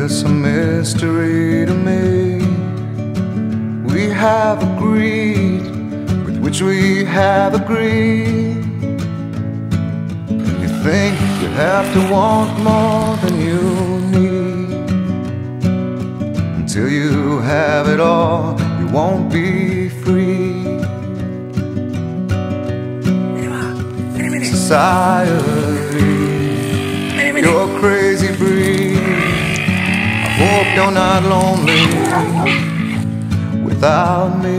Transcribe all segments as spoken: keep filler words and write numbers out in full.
It's a mystery to me. We have agreed with which we have agreed. You think you have to want more than you need. Until you have it all, you won't be free. Society, you're a crazy breed. I hope you're not lonely without me.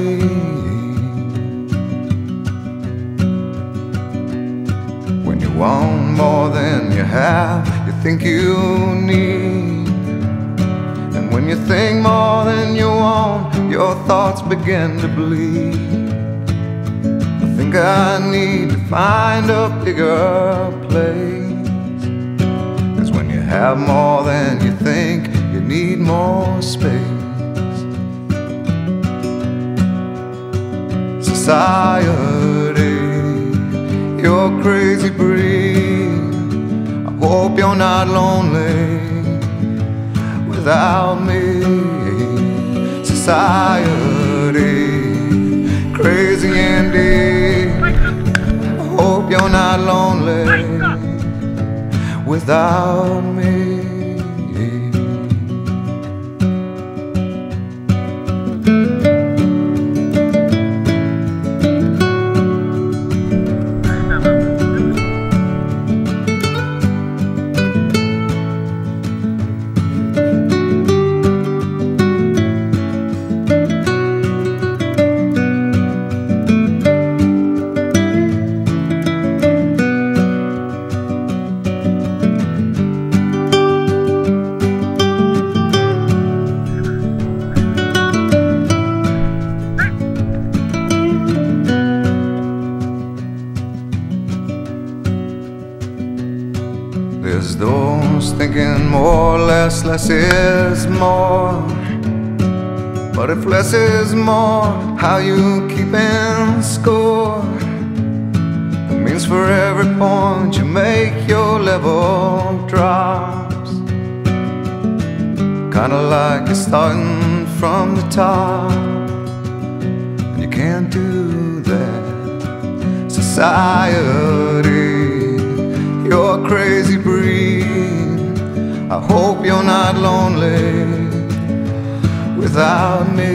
When you want more than you have, you think you need. And when you think more than you want, your thoughts begin to bleed. I think I need to find a bigger place. 'Cause when you have more than you think, you need more space. Society, you're a crazy breed. I hope you're not lonely without me. Society, crazy indeed. I hope you're not lonely without me. There's those thinking more or less, less is more. But if less is more, how you keeping score? It means for every point you make, your level drops. Kinda like you're starting from the top, and you can't do that. Society, you're a crazy breed. I hope you're not lonely without me.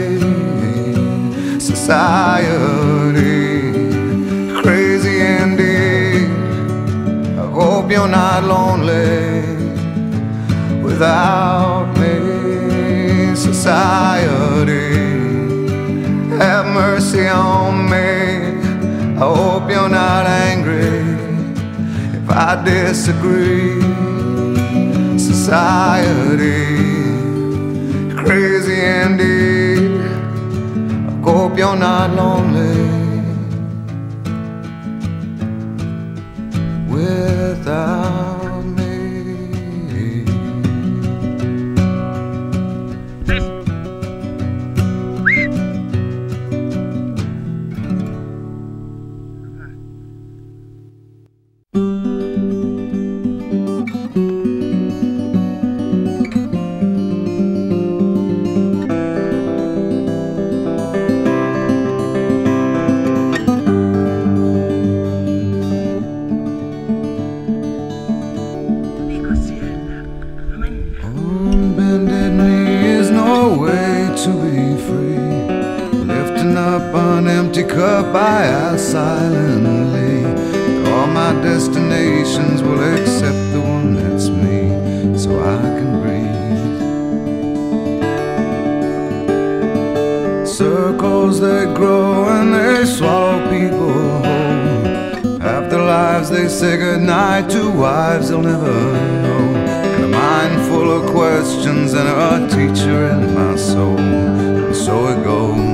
Society, crazy indeed. I hope you're not lonely without me. Society, have mercy on me. I hope you're not angry if I disagree. Society, crazy indeed. I hope you're not lonely without me. Up an empty cup I ask silently. All my destinations will accept the one that's me, so I can breathe. Circles they grow and they swallow people whole. Half their lives they say goodnight to wives they'll never know. And a mind full of questions and a teacher in my soul. And so it goes.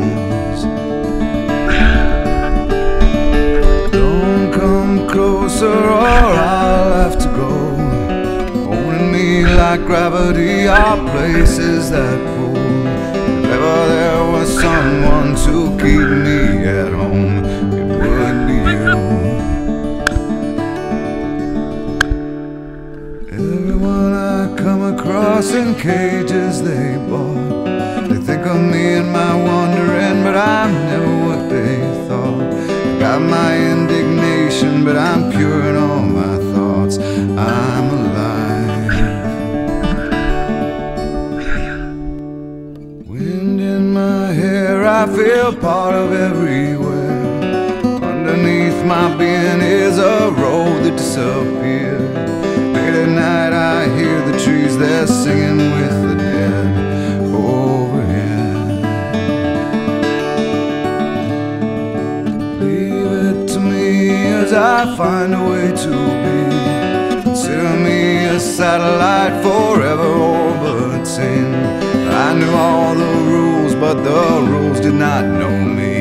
Closer or I'll have to go. Holding me like gravity are places that pull. If ever there was someone to keep me at home, it would be you. Everyone I come across crossing cages they bought. They think of me and my wandering, but I'm never what they thought. I got my indignation, but I'm pure in all my thoughts. I'm alive. Wind in my hair, I feel part of everywhere. Underneath my being is a road that disappeared. Late at night I hear the trees, they're singing with the dead overhead. Leave it to me as I find a way to be. Consider me a satellite forever orbiting. I knew all the rules, but the rules did not know me.